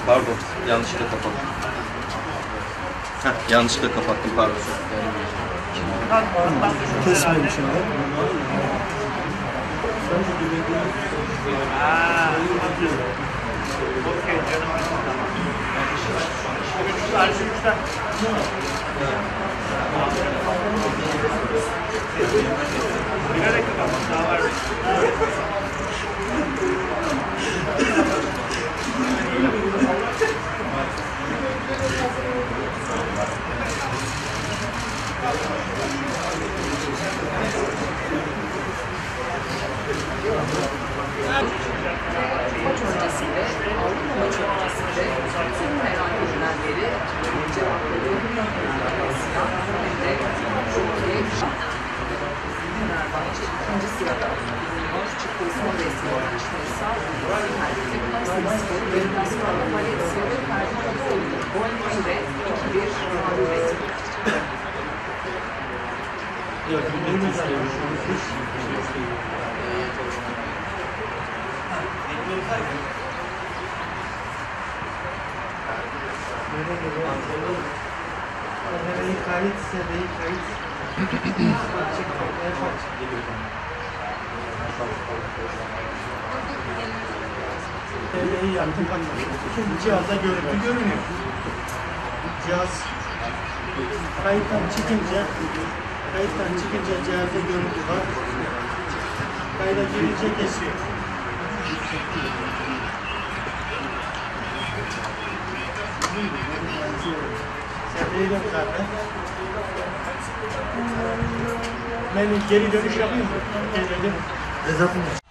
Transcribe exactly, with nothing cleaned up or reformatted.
Pardon, yanlışlıkla kapattım. Heh, yanlışlıkla kapattım, pardon. Kesmeyin şimdi. Okey canım. Karşımızda. Bilerek kapamak daha var. Maç öncesinde, Avrupa maçı öncesinde tüm merak edilenleri cevapladı. Sinan hem de Türkiye Fenerbahçe ikinci sırada bulunuyor. Çıktığı son resmi maçtaysa Kayserispor, deplasmanda Valencia ve Ferdi Kadıoğlu'nun golüyle iki bir mağlup etti. Nereyi kayıt, sebeyi kayıt. Nereyi yaptım bak. Şimdi cihazda görüntü görünüyor. Cihaz kayıttan çıkınca kayıttan çıkınca cihazda görüntü var. Kayda girince kesiyor. Sebeyi zaten. Ben geri dönüş yapayım mı? Gelelim.